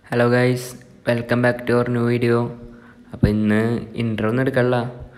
Hello guys, welcome back to our new video. അപ്പോൾ ഇന്ന് intro ഒന്നും എടുക്കല്ല,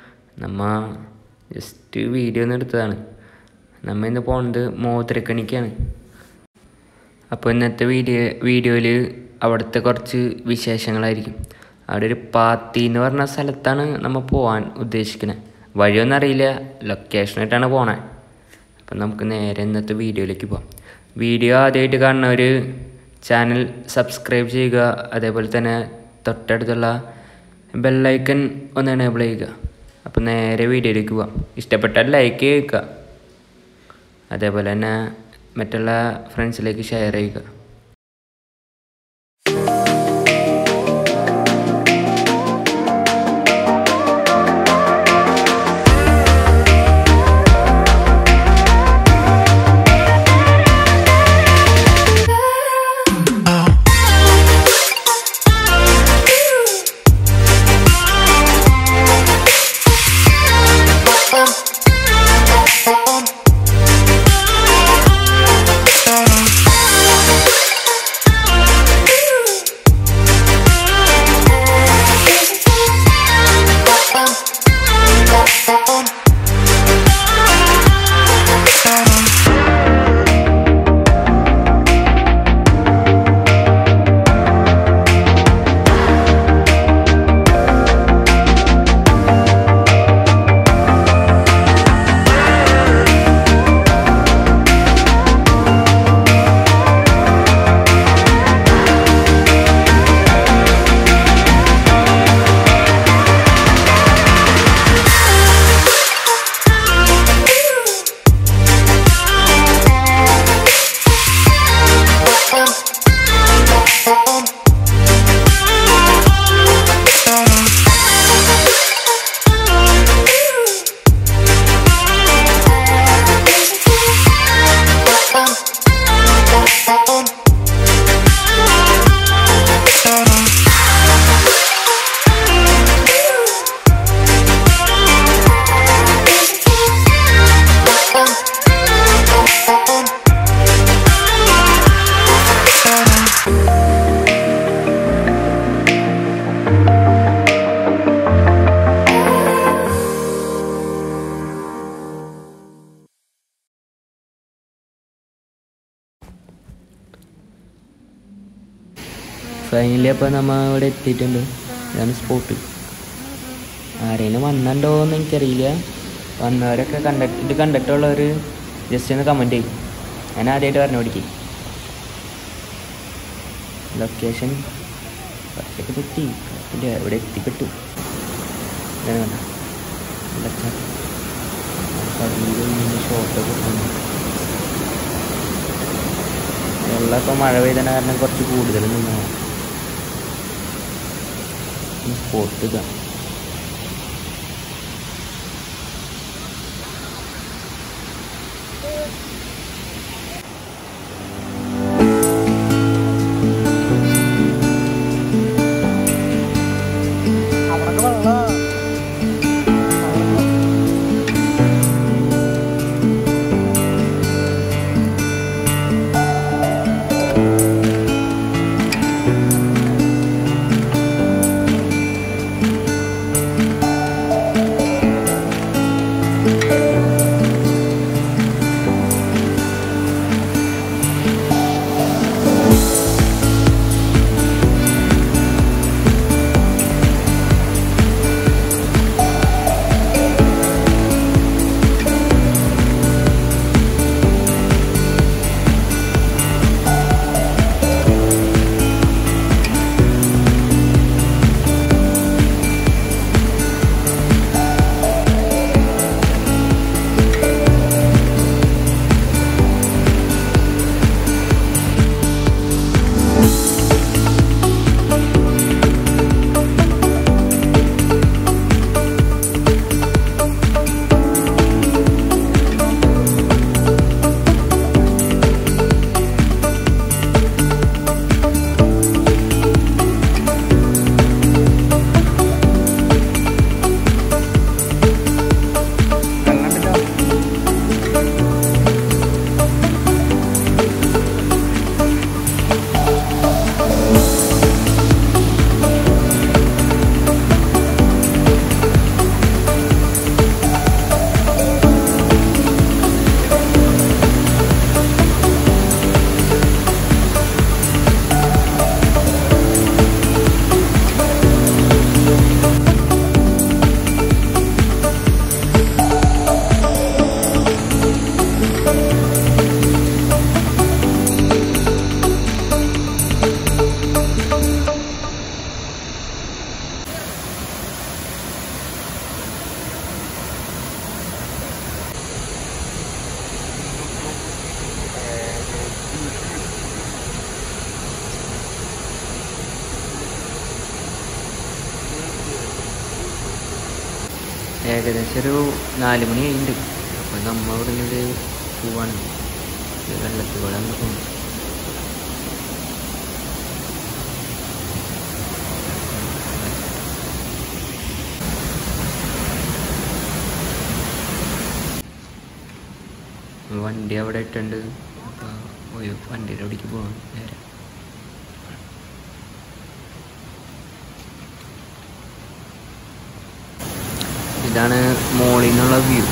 ജസ്റ്റ് വീഡിയോ ഒന്നും എടുത്തതാണ്. ഇന്ന് പോകുന്നത് മോതിരക്കണിക്കാണ്. അപ്പോൾ ഇന്നത്തെ വീഡിയോയിൽ അവിടുത്തെ കുറച്ച് വിശേഷങ്ങളായിരിക്കും. അവിടെ ഒരു പാത്തി എന്ന് പറഞ്ഞ സ്ഥലത്താണ് നമ്മൾ പോകാൻ ഉദ്ദേശിക്കുന്നത്. വഴിയൊന്നും അറിയില്ല, ലൊക്കേഷനായിട്ടാണ് പോണേ. അപ്പം നമുക്ക് നേരെ ഇന്നത്തെ വീഡിയോയിലേക്ക് പോകാം. വീഡിയോ ആദ്യമായിട്ട് കാണുന്നവർ ചാനൽ സബ്സ്ക്രൈബ് ചെയ്യുക, അതേപോലെ തന്നെ തൊട്ടടുത്തുള്ള ബെല്ലൈക്കൺ ഒന്ന് എനേബിൾ ചെയ്യുക. അപ്പോൾ നേരെ വീഡിയോയിലേക്ക് പോകാം. ഇഷ്ടപ്പെട്ടാൽ ലൈക്ക് ചെയ്യുക, അതേപോലെ തന്നെ മറ്റുള്ള ഫ്രണ്ട്സിലേക്ക് ഷെയർ ചെയ്യുക. ഫൈനലി അപ്പോൾ നമ്മൾ ഇവിടെ എത്തിയിട്ടുണ്ട്. ഇതാണ് സ്പോട്ട്. ആരെങ്കിലും വന്നിട്ടുണ്ടോ എന്ന് എനിക്കറിയില്ല. വന്നവരൊക്കെ ഇത് കണ്ടിട്ടുള്ളവർ ജസ്റ്റ് ഒന്ന് കമൻറ്റ് ചെയ്യും. ഞാൻ ആദ്യമായിട്ട് പറഞ്ഞു പിടിക്കും. ലൊക്കേഷൻ കുറച്ചൊക്കെ തെറ്റി, ഇവിടെ എത്തിപ്പെട്ടു. ഷോട്ടൊക്കെ വെള്ളമൊക്കെ മഴ പെയ്തതിന് കാരണം കുറച്ച് കൂടുതൽ നിന്നാണ് സ്പോട്ട് ഇതാ. ഏകദേശം ഒരു 4 മണി കഴിഞ്ഞിട്ട്. അപ്പോൾ നമ്മൾ ഇവിടെ നിന്ന് പോവാണ്. വെള്ളത്തിൽ കൂടെ അങ്ങ് പോകും. വണ്ടി അവിടെ ഇട്ടുണ്ട്. അപ്പോൾ വണ്ടിയുടെ അവിടേക്ക് പോകാം നേരെ. ഇതാണ് മോളിൽ നിന്നുള്ള വ്യൂ.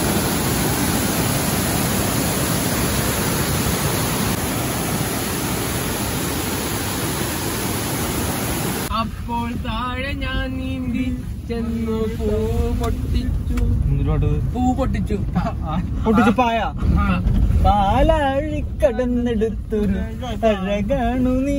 അപ്പോൾ താഴെ ഞാൻ നീന്തി ചെന്നു പൂ പൊട്ടിച്ചു പാലാഴിക്കടന്നെടുത്തൊരു അഴകാണു നീ.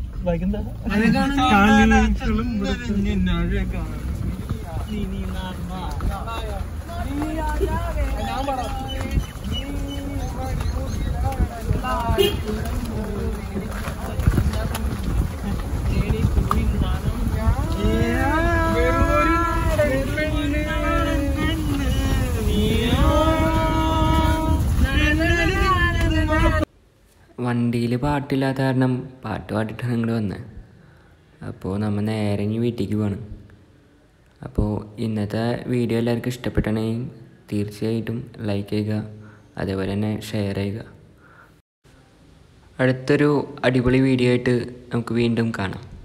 വണ്ടിയിൽ പാട്ടില്ലാത്ത കാരണം പാട്ട് പാടിയിട്ടാണ് ഇങ്ങോട്ട് വന്നത്. അപ്പോൾ നമ്മൾ നേരെ ഇനി വീട്ടിലേക്ക് പോവാണ്. അപ്പോൾ ഇന്നത്തെ വീഡിയോ എല്ലാവർക്കും ഇഷ്ടപ്പെട്ടാണെങ്കിൽ തീർച്ചയായിട്ടും ലൈക്ക് ചെയ്യുക, അതേപോലെ തന്നെ ഷെയർ ചെയ്യുക. അടുത്തൊരു അടിപൊളി വീഡിയോ ആയിട്ട് നമുക്ക് വീണ്ടും കാണാം.